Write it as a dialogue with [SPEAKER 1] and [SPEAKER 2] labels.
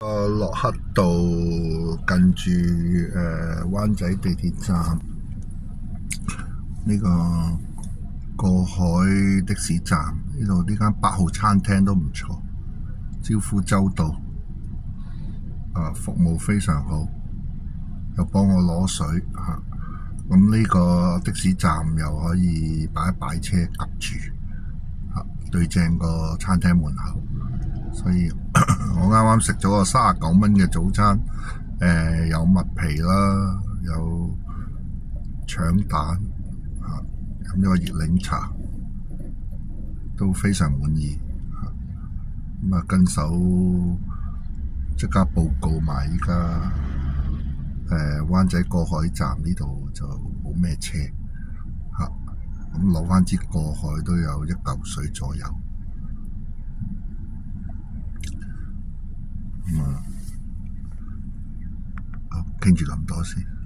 [SPEAKER 1] 洛克道近住灣仔地鐵站呢個過海的士站，呢度呢間8號餐廳都唔錯，招呼周到，服務非常好，又幫我攞水嚇。咁呢個的士站又可以擺一擺車夾住嚇，對正個餐廳門口。所以我啱啱食咗個39蚊嘅早餐，有麥皮啦，有腸蛋，飲咗個熱檸茶，都非常滿意。咁啊，跟手即刻報告埋依家灣仔過海站呢度就冇咩車嚇，咁攞翻支過海都有1嚿水左右。好，傾住咁多先。